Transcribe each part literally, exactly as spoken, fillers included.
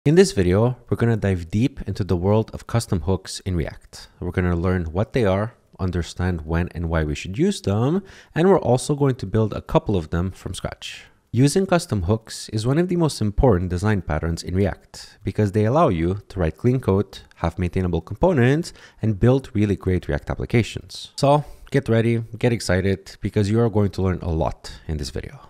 In this video, we're going to dive deep into the world of custom hooks in React. We're going to learn what they are, understand when and why we should use them, and we're also going to build a couple of them from scratch. Using custom hooks is one of the most important design patterns in React because they allow you to write clean code, have maintainable components, and build really great React applications. So get ready, get excited, because you are going to learn a lot in this video.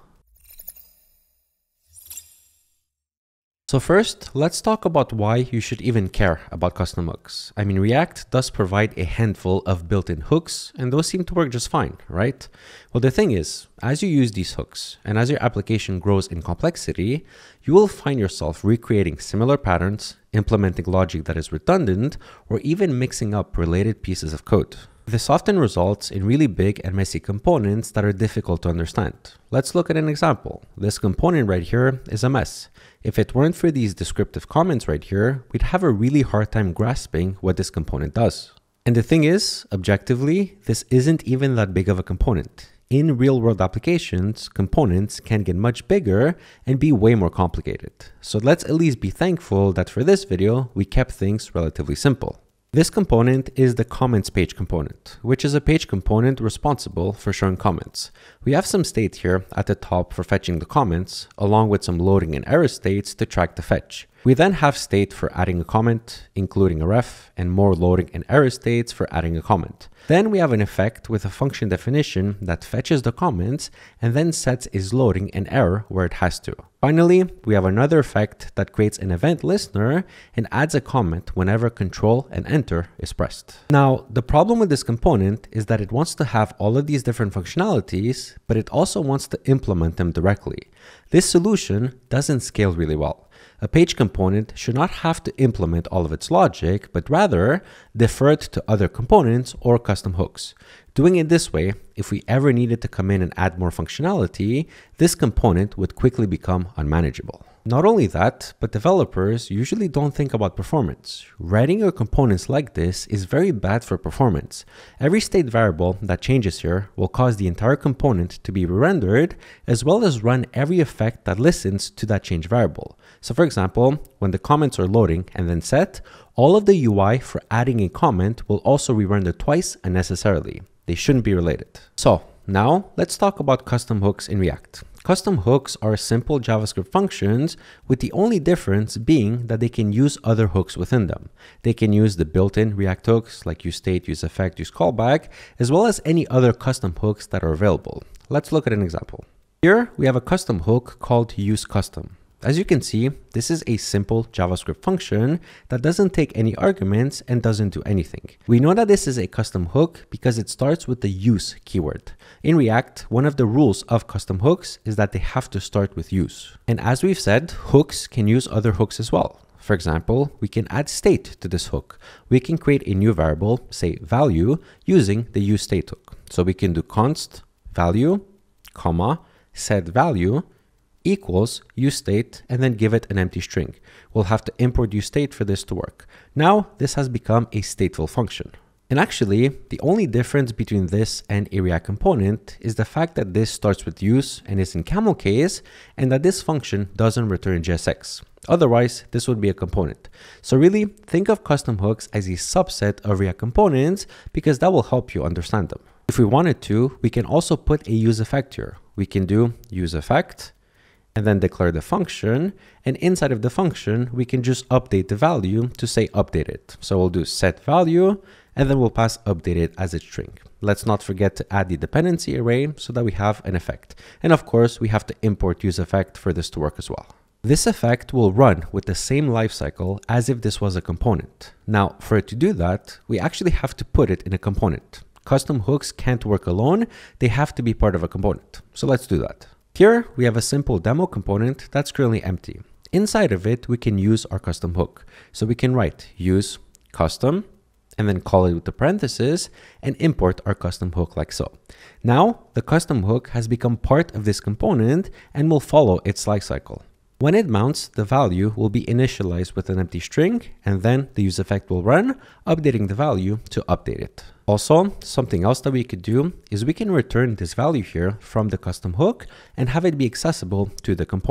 So first, let's talk about why you should even care about custom hooks. I mean, React does provide a handful of built-in hooks, and those seem to work just fine, right? Well, the thing is, as you use these hooks, and as your application grows in complexity, you will find yourself recreating similar patterns, implementing logic that is redundant, or even mixing up related pieces of code. This often results in really big and messy components that are difficult to understand. Let's look at an example. This component right here is a mess. If it weren't for these descriptive comments right here, we'd have a really hard time grasping what this component does. And the thing is, objectively, this isn't even that big of a component. In real-world applications, components can get much bigger and be way more complicated. So let's at least be thankful that for this video, we kept things relatively simple. This component is the comments page component, which is a page component responsible for showing comments. We have some state here at the top for fetching the comments, along with some loading and error states to track the fetch. We then have state for adding a comment, including a ref, and more loading and error states for adding a comment. Then we have an effect with a function definition that fetches the comments and then sets is loading an error where it has to. Finally, we have another effect that creates an event listener and adds a comment whenever control and enter is pressed. Now, the problem with this component is that it wants to have all of these different functionalities, but it also wants to implement them directly. This solution doesn't scale really well. A page component should not have to implement all of its logic, but rather defer it to other components or custom hooks. Doing it this way, if we ever needed to come in and add more functionality, this component would quickly become unmanageable. Not only that, but developers usually don't think about performance. Writing your components like this is very bad for performance. Every state variable that changes here will cause the entire component to be re-rendered, as well as run every effect that listens to that change variable. So for example, when the comments are loading and then set, all of the U I for adding a comment will also re-render twice unnecessarily. They shouldn't be related. So now let's talk about custom hooks in React. Custom hooks are simple JavaScript functions, with the only difference being that they can use other hooks within them. They can use the built-in React hooks like useState, useEffect, useCallback, as well as any other custom hooks that are available. Let's look at an example. Here we have a custom hook called useCustom. As you can see, this is a simple JavaScript function that doesn't take any arguments and doesn't do anything. We know that this is a custom hook because it starts with the use keyword. In React, one of the rules of custom hooks is that they have to start with use. And as we've said, hooks can use other hooks as well. For example, we can add state to this hook. We can create a new variable, say value, using the useState hook. So we can do const value, comma, set value, equals useState, and then give it an empty string. We'll have to import useState for this to work. Now, this has become a stateful function. And actually, the only difference between this and a React component is the fact that this starts with use and is in camel case, and that this function doesn't return J S X. Otherwise, this would be a component. So really, think of custom hooks as a subset of React components because that will help you understand them. If we wanted to, we can also put a useEffect here. We can do useEffect, and then declare the function, and inside of the function, we can just update the value to say updated. So we'll do set value, and then we'll pass updated as a string. Let's not forget to add the dependency array so that we have an effect. And of course, we have to import useEffect for this to work as well. This effect will run with the same lifecycle as if this was a component. Now, for it to do that, we actually have to put it in a component. Custom hooks can't work alone, they have to be part of a component. So let's do that. Here we have a simple demo component that's currently empty. Inside of it, we can use our custom hook. So we can write use custom and then call it with the parentheses and import our custom hook like so. Now the custom hook has become part of this component and will follow its lifecycle. When it mounts, the value will be initialized with an empty string, and then the useEffect will run, updating the value to update it. Also, something else that we could do is we can return this value here from the custom hook and have it be accessible to the component.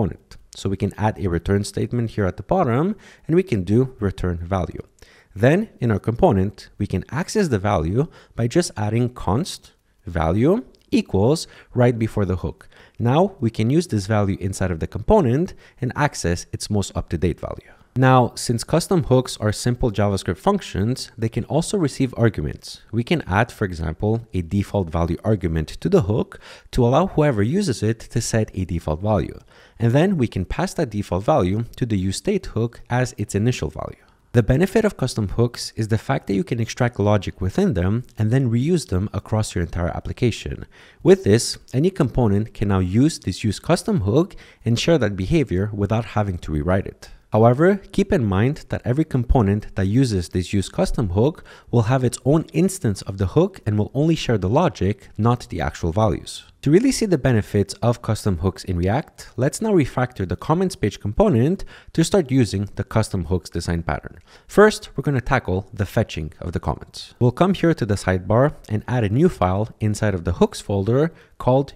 So we can add a return statement here at the bottom, and we can do return value. Then in our component, we can access the value by just adding const value equals right before the hook. Now we can use this value inside of the component and access its most up-to-date value. Now, since custom hooks are simple JavaScript functions, they can also receive arguments. We can add, for example, a default value argument to the hook to allow whoever uses it to set a default value. And then we can pass that default value to the useState hook as its initial value. The benefit of custom hooks is the fact that you can extract logic within them and then reuse them across your entire application. With this, any component can now use this useCustomHook and share that behavior without having to rewrite it. However, keep in mind that every component that uses this useCustomHook will have its own instance of the hook and will only share the logic, not the actual values. To really see the benefits of custom hooks in React, let's now refactor the comments page component to start using the custom hooks design pattern. First, we're going to tackle the fetching of the comments. We'll come here to the sidebar and add a new file inside of the hooks folder called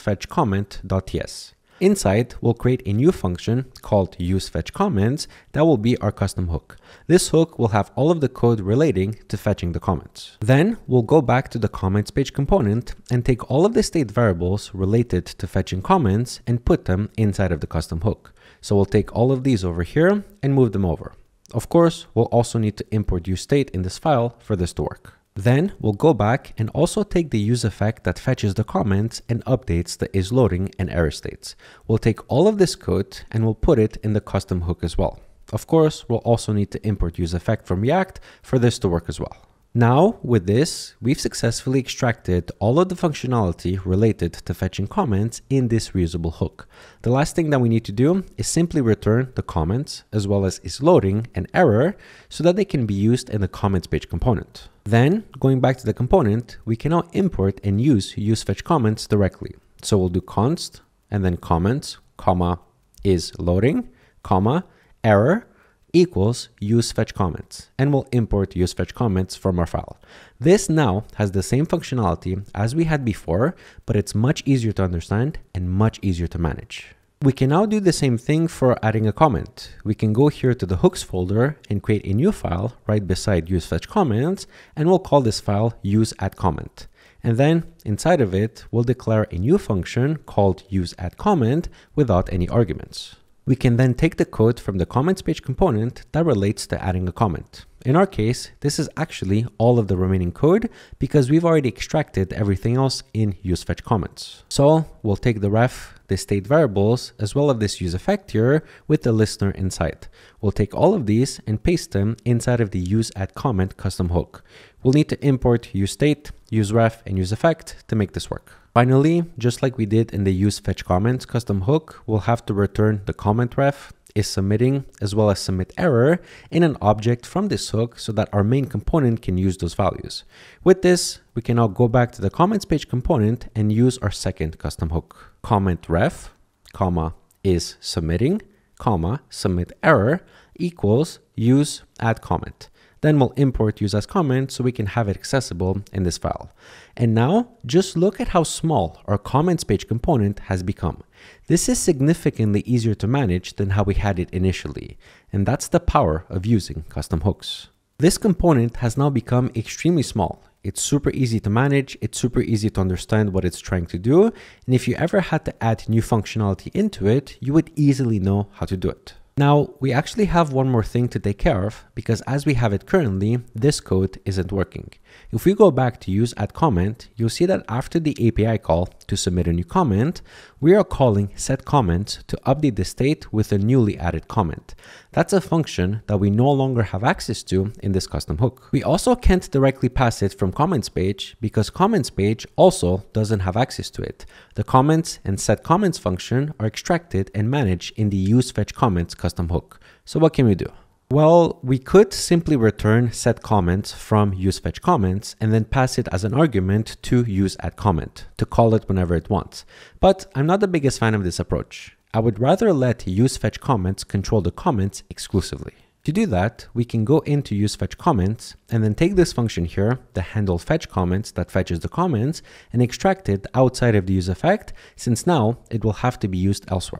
usefetchComment.ts. Inside, we'll create a new function called useFetchComments that will be our custom hook. This hook will have all of the code relating to fetching the comments. Then we'll go back to the comments page component and take all of the state variables related to fetching comments and put them inside of the custom hook. So we'll take all of these over here and move them over. Of course, we'll also need to import useState in this file for this to work. Then we'll go back and also take the useEffect that fetches the comments and updates the isLoading and error states. We'll take all of this code and we'll put it in the custom hook as well. Of course, we'll also need to import useEffect from React for this to work as well. Now, with this, we've successfully extracted all of the functionality related to fetching comments in this reusable hook. The last thing that we need to do is simply return the comments as well as isLoading and error so that they can be used in the comments page component. Then, going back to the component, we can now import and use useFetchComments directly. So we'll do const and then comments, comma, isLoading, comma, error, equals useFetchComments, and we'll import useFetchComments from our file. This now has the same functionality as we had before, but it's much easier to understand and much easier to manage. We can now do the same thing for adding a comment. We can go here to the hooks folder and create a new file right beside useFetchComments, and we'll call this file useAddComment. And then inside of it, we'll declare a new function called useAddComment without any arguments. We can then take the code from the comments page component that relates to adding a comment. In our case, this is actually all of the remaining code because we've already extracted everything else in useFetchComments. So we'll take the ref, the state variables, as well as this useEffect here with the listener inside. We'll take all of these and paste them inside of the useAddComment custom hook. We'll need to import useState, useRef, and useEffect to make this work. Finally, just like we did in the useFetchComments custom hook, we'll have to return the comment ref, is submitting, as well as submit error in an object from this hook so that our main component can use those values. With this, we can now go back to the comments page component and use our second custom hook. Comment ref, comma, is submitting, comma, submit error equals use add comment. Then we'll import useAsComment so we can have it accessible in this file. And now just look at how small our comments page component has become. This is significantly easier to manage than how we had it initially. And that's the power of using custom hooks. This component has now become extremely small. It's super easy to manage, it's super easy to understand what it's trying to do, and if you ever had to add new functionality into it, you would easily know how to do it. Now, we actually have one more thing to take care of, because as we have it currently, this code isn't working. If we go back to useAddComment, you'll see that after the A P I call to submit a new comment, we are calling setComment to update the state with a newly added comment. That's a function that we no longer have access to in this custom hook. We also can't directly pass it from comments page because comments page also doesn't have access to it. The comments and setComments function are extracted and managed in the useFetchComments custom hook. So what can we do? Well, we could simply return setComments from useFetchComments and then pass it as an argument to useAddComment to call it whenever it wants. But I'm not the biggest fan of this approach. I would rather let useFetchComments control the comments exclusively. To do that, we can go into useFetchComments and then take this function here, the handle fetchComments that fetches the comments, and extract it outside of the useEffect, since now it will have to be used elsewhere.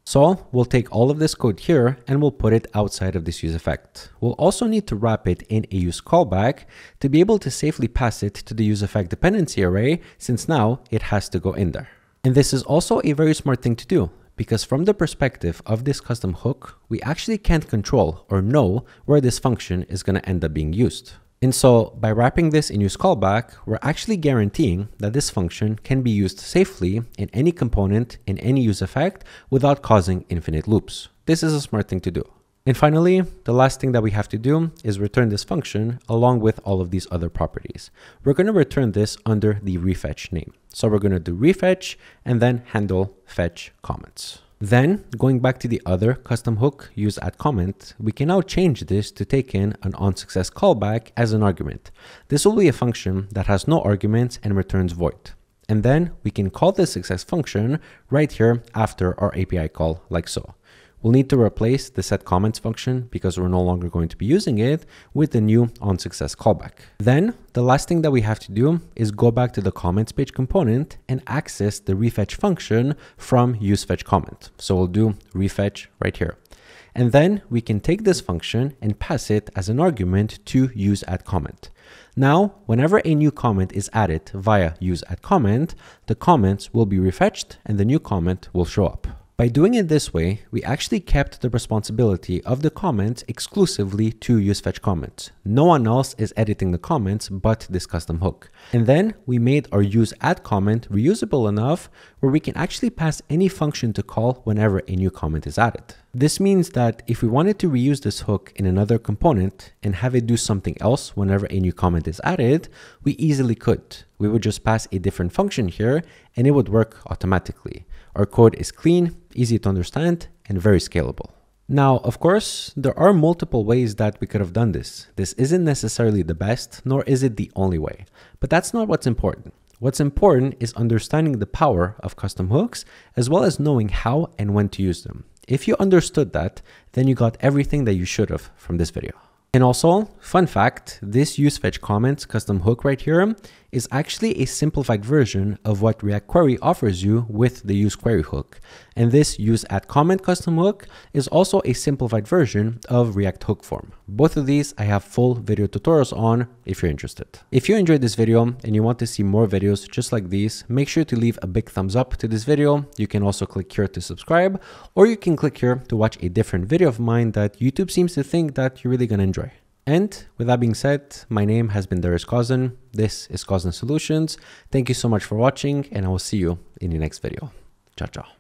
So we'll take all of this code here and we'll put it outside of this use effect. We'll also need to wrap it in a use callback to be able to safely pass it to the use effect dependency array, since now it has to go in there. And this is also a very smart thing to do, because from the perspective of this custom hook, we actually can't control or know where this function is going to end up being used. And so by wrapping this in use callback, we're actually guaranteeing that this function can be used safely in any component in any use effect without causing infinite loops. This is a smart thing to do. And finally, the last thing that we have to do is return this function along with all of these other properties. We're going to return this under the refetch name. So we're going to do refetch and then handle fetch comments. Then, going back to the other custom hook use at comment, we can now change this to take in an onSuccess callback as an argument. This will be a function that has no arguments and returns void. And then we can call this success function right here after our A P I call, like so. We'll need to replace the setComments function because we're no longer going to be using it with the new onSuccess callback. Then the last thing that we have to do is go back to the comments page component and access the refetch function from useFetchComment. So we'll do refetch right here. And then we can take this function and pass it as an argument to useAddComment. Now, whenever a new comment is added via useAddComment, the comments will be refetched and the new comment will show up. By doing it this way, we actually kept the responsibility of the comments exclusively to useFetchComment. No one else is editing the comments but this custom hook. And then we made our useAddComment reusable enough where we can actually pass any function to call whenever a new comment is added. This means that if we wanted to reuse this hook in another component and have it do something else whenever a new comment is added, we easily could. We would just pass a different function here and it would work automatically. Our code is clean, easy to understand, and very scalable. Now, of course, there are multiple ways that we could have done this. This isn't necessarily the best, nor is it the only way. But that's not what's important. What's important is understanding the power of custom hooks, as well as knowing how and when to use them. If you understood that, then you got everything that you should have from this video. And also, fun fact, this useFetchComment custom hook right here is actually a simplified version of what React Query offers you with the useQuery hook. And this useAddComment custom hook is also a simplified version of React Hook Form. Both of these I have full video tutorials on if you're interested. If you enjoyed this video and you want to see more videos just like these, make sure to leave a big thumbs up to this video. You can also click here to subscribe, or you can click here to watch a different video of mine that YouTube seems to think that you're really going to enjoy. And with that being said, my name has been Darius Kozin. This is Kozin Solutions. Thank you so much for watching, and I will see you in the next video. Ciao, ciao.